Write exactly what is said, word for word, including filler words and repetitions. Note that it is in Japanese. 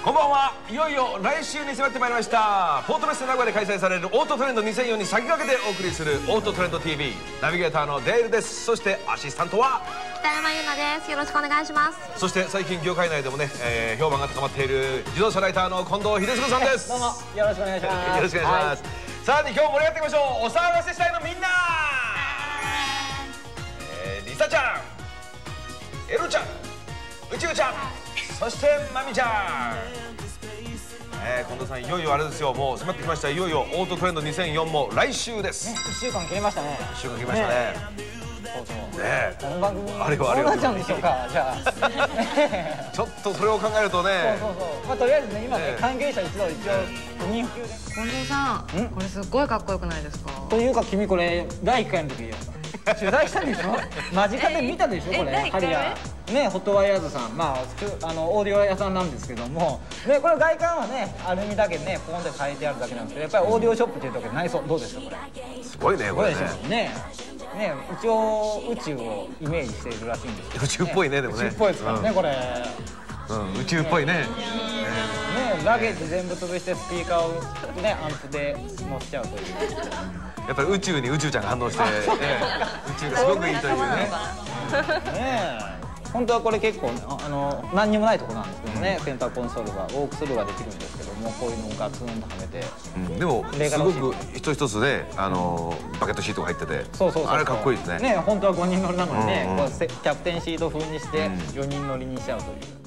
こんばんは。いよいよ来週に迫ってまいりました。ポートレス名古屋で開催されるオートトレンドにせんよんに先駆けてお送りするオートトレンド ティーブイ ナビゲーターのデールです。そしてアシスタントは北山優奈です。よろしくお願いします。 そして最近業界内でもね、えー、評判が高まっている自動車ライターの近藤秀嗣さんです。 どうもよろしくお願いします。 よろしくお願いします、はい、さあ今日も盛り上がっていきましょう。お騒がせしたいのみんな、えー、リサちゃん、エロちゃん、宇宙ちゃん、そしてマミちゃん、えー、近藤さん、いよいよあれですよ、もう迫ってきました。いよいよオートトレンドにせんよんも来週です、ね、 いっしゅうかん切りましたね。 いっしゅうかん切りましたね。ねそうそうね、 この番組あれはあれはどうなっちゃうんでしょうか。じゃあちょっとそれを考えるとね、 そうそうそう、まあとりあえずね、今ね、関係者一同一応不眠不休で。 近藤さん、これすっごいかっこよくないですか？ というか君これだいいっかいの時取材したんでしょ。間近で見たでしょこれ。ハリアね、ホットワイヤーズさん、まあ普通あのオーディオ屋さんなんですけども、ね、これ外観はねアルミだけねポンって変えてあるだけなんですけど、やっぱりオーディオショップっていうところで内装どうですかこれ。 すごいねこれね。 ねね、一応宇宙をイメージしているらしいんですけど、 宇宙っぽいね。でもね宇宙っぽいですからねこれ。 うん、宇宙っぽいね。ね、 ラゲージ全部潰してスピーカーをねアンプで乗っちゃうという。 やっぱり宇宙に宇宙ちゃんが反応して、宇宙がすごくいいというね。ねえ。本当はこれ結構あの何にもないところなんですけどね、センターコンソールがオークスルーができるんですけども、こういうのをガツンとはめて、 うん、でもすごく一つ一つであのバケットシートが入ってて、 そうそうそう、 あれかっこいいですね。 ね、本当はごにん乗りなのにね、こうキャプテンシート風にしてよにん乗りにしちゃうという。